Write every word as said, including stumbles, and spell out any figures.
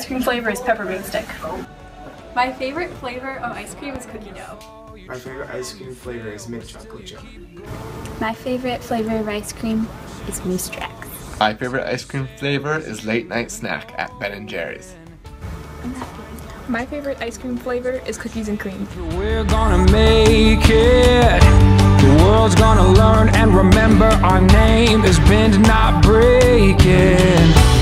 cream flavor is peppermint stick. My favorite flavor of ice cream is cookie dough. My favorite ice cream flavor is mint chocolate chip. My favorite flavor of ice cream is Moose Tracks. My favorite ice cream flavor is late night snack at Ben and Jerry's. My favorite ice cream flavor is cookies and cream. We're gonna make it. The world's gonna learn and remember our name is bend, not breaking.